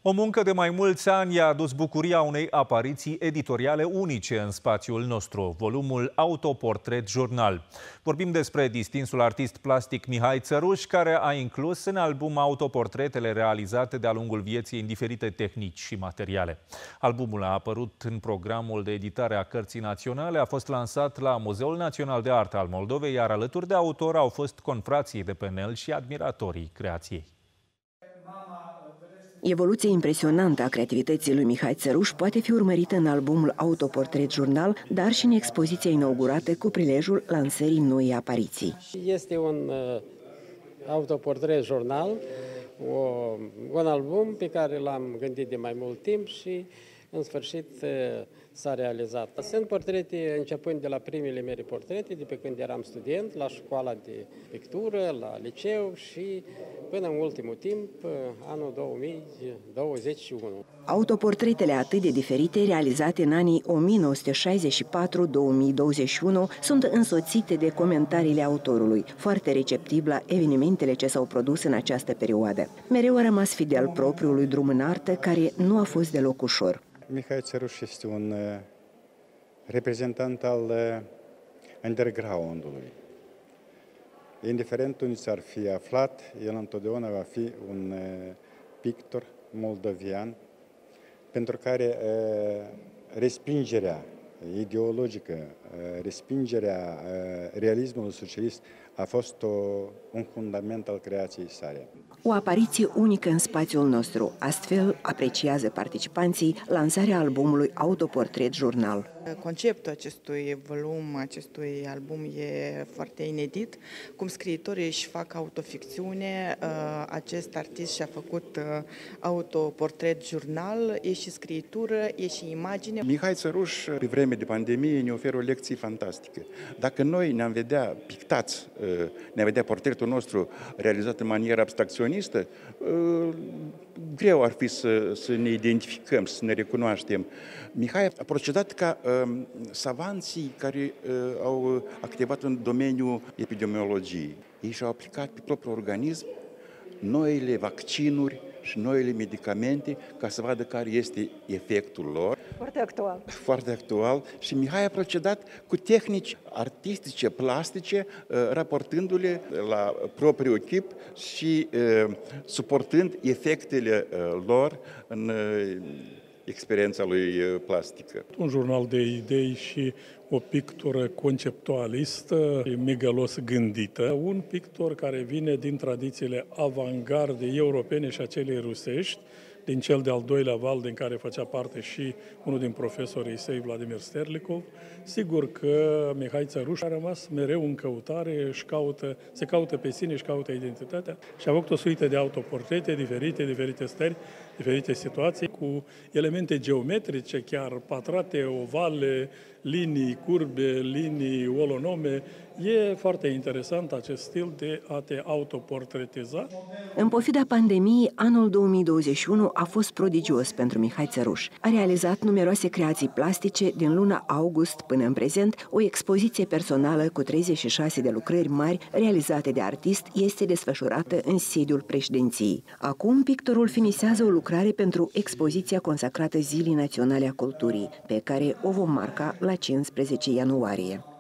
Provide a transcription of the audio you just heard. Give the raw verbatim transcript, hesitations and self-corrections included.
O muncă de mai mulți ani i-a adus bucuria unei apariții editoriale unice în spațiul nostru, volumul Autoportret Jurnal. Vorbim despre distinsul artist plastic Mihai Țăruș, care a inclus în album autoportretele realizate de-a lungul vieții în diferite tehnici și materiale. Albumul a apărut în programul de editare a Cărții Naționale, a fost lansat la Muzeul Național de Artă al Moldovei, iar alături de autor au fost confrații de pe Nel și admiratorii creației. Evoluția impresionantă a creativității lui Mihai Țăruș poate fi urmărită în albumul Autoportret Jurnal, dar și în expoziția inaugurată cu prilejul lansării noii apariții. Este un uh, autoportret jurnal, o, un album pe care l-am gândit de mai mult timp și în sfârșit s-a realizat. Sunt portrete începând de la primele mele portrete, de pe când eram student, la școala de pictură, la liceu și până în ultimul timp, anul două mii douăzeci și unu. Autoportretele atât de diferite, realizate în anii o mie nouă sute șaizeci și patru - două mii douăzeci și unu, sunt însoțite de comentariile autorului, foarte receptiv la evenimentele ce s-au produs în această perioadă. Mereu a rămas fidel propriului drum în artă, care nu a fost deloc ușor. Mihai Țăruș este un reprezentant al underground-ului. Indiferent unde s-ar fi aflat, el întotdeauna va fi un pictor moldovian pentru care respingerea ideologică, respingerea realismului socialist a fost o, un fundament al creației sale. O apariție unică în spațiul nostru. Astfel apreciază participanții lansarea albumului Autoportret Jurnal. Conceptul acestui volum, acestui album e foarte inedit. Cum scriitorii își fac autoficțiune, acest artist și-a făcut autoportret jurnal, e și scriitură, e și imagine. Mihai Țăruș, pe vreme de pandemie, ne oferă o lecție fantastică. Dacă noi ne-am vedea pictați, ne-am vedea portretul nostru realizat în manieră abstracționistă, greu ar fi să, să ne identificăm, să ne recunoaștem. Mihai a procedat ca uh, savanții care uh, au activat în domeniul epidemiologiei. Ei și-au aplicat pe propriul organism noile vaccinuri și noile medicamente ca să vadă care este efectul lor. Foarte actual. Foarte actual. Și Mihai a procedat cu tehnici artistice, plastice, raportându-le la propriul chip și suportând efectele lor în experiența lui plastică. Un jurnal de idei și o pictură conceptualistă, megalos gândită. Un pictor care vine din tradițiile avangarde europene și acelei rusești, din cel de-al doilea val din care făcea parte și unul din profesorii săi, Vladimir Sterlikov. Sigur că Mihai Țăruș a rămas mereu în căutare, își caută, se caută pe sine, își caută identitatea și a făcut o suită de autoportrete diferite, diferite stări, diferite situații, cu elemente geometrice, chiar patrate, ovale, linii curbe, linii olonome. E foarte interesant acest stil de a te autoportretiza. În pofida pandemiei, anul două mii douăzeci și unu a fost prodigios pentru Mihai Țăruș. A realizat numeroase creații plastice din luna august până în prezent. O expoziție personală cu treizeci și șase de lucrări mari realizate de artist este desfășurată în sediul președinției. Acum, pictorul finisează o lucrare pentru expoziția consacrată Zilei Naționale a Culturii, pe care o vom marca la cincisprezece ianuarie.